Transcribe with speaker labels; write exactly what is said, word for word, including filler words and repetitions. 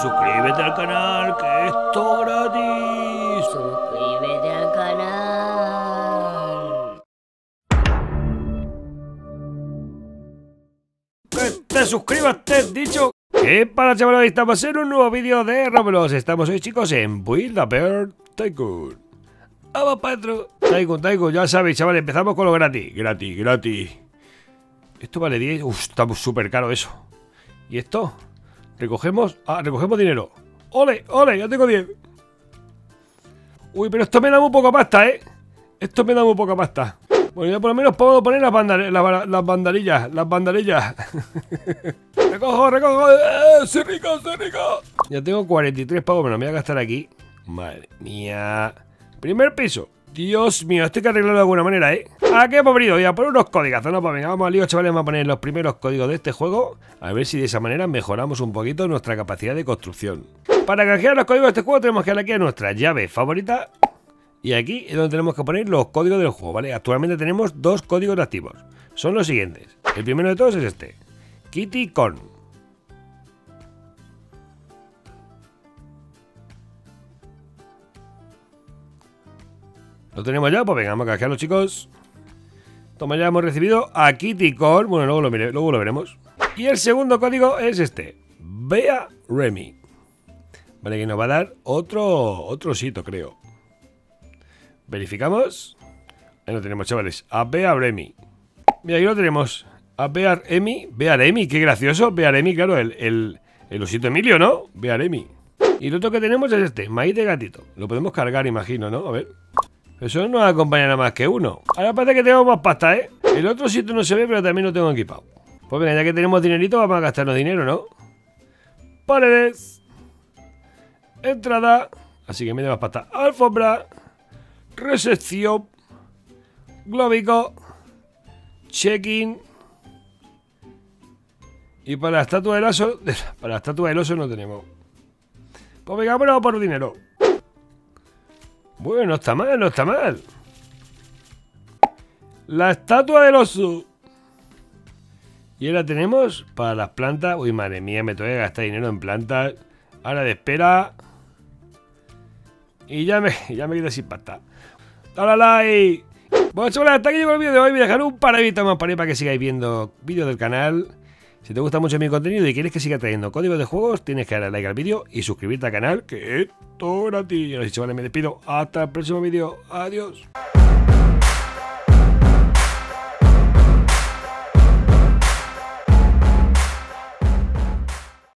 Speaker 1: suscríbete al canal, que es todo gratis.
Speaker 2: Suscríbete al canal.
Speaker 1: Que te suscribas, te he dicho. ¿Qué para, chavales? Estamos en un nuevo vídeo de Roblox. Estamos hoy, chicos, en Build a Bear Tycoon. Vamos para adentro. Tycoon, Tycoon, ya sabéis, chavales, empezamos con lo gratis. Gratis, gratis. Esto vale diez. Uf, está súper caro eso. ¿Y esto? Recogemos. Ah, recogemos dinero. ¡Ole, ole! Ya tengo diez. Uy, pero esto me da muy poca pasta, ¿eh? Esto me da muy poca pasta. Bueno, ya por lo menos puedo poner las, bandar las, las bandarillas. Las bandarillas. Recojo, recojo. ¡Eh! ¡Soy rico, soy rico! Ya tengo cuarenta y tres pavos. Me lo voy a gastar aquí. Madre mía. Primer piso. Dios mío, esto hay que arreglarlo de alguna manera, ¿eh? ¿A qué hemos venido? Ya por unos códigos. No, pues venga, vamos al lío, chavales. Vamos a poner los primeros códigos de este juego. A ver si de esa manera mejoramos un poquito nuestra capacidad de construcción. Para canjear los códigos de este juego tenemos que darle aquí a nuestra llave favorita. Y aquí es donde tenemos que poner los códigos del juego, ¿vale? Actualmente tenemos dos códigos activos. Son los siguientes. El primero de todos es este. Kitty Corn. ¿Lo tenemos ya? Pues venga, vamos a canjearlo, chicos. Toma, ya hemos recibido a Kitty Corn. Bueno, luego lo, mire, luego lo veremos. Y el segundo código es este. Bea Remy. Vale, que nos va a dar otro, otro sitio, creo. Verificamos. Ahí lo tenemos, chavales. A Bea Remy. Mira, aquí lo tenemos. A Bea Remy. Bea Remy, qué gracioso. Bea Remy, claro, el, el, el osito Emilio, ¿no? Bea Remy. Y lo otro que tenemos es este. Maíz de gatito. Lo podemos cargar, imagino, ¿no? A ver. Eso no nos acompaña nada más que uno. Ahora parece que tenemos más pasta, ¿eh? El otro sitio no se ve, pero también lo tengo equipado. Pues venga, ya que tenemos dinerito, vamos a gastarnos dinero, ¿no? Paredes. Entrada. Así que me da más pasta. Alfombra. Recepción. Globico. Check-in. Y para la estatua del oso. Para la estatua del oso no tenemos. Pues venga, bueno, por dinero. Bueno, no está mal, no está mal. La estatua del oso. Y ahora tenemos para las plantas. Uy, madre mía, me tengo que gastar dinero en plantas. Ahora de espera. Y ya me, ya me quedé sin pasta. Dale a like. Bueno, chavales, hasta aquí llegó el vídeo de hoy. Voy a dejar un par de vistas más para, para que sigáis viendo vídeos del canal. Si te gusta mucho mi contenido y quieres que siga trayendo códigos de juegos, tienes que darle like al vídeo y suscribirte al canal, que es todo gratis. Y ahora sí, chavales, me despido. Hasta el próximo vídeo. Adiós.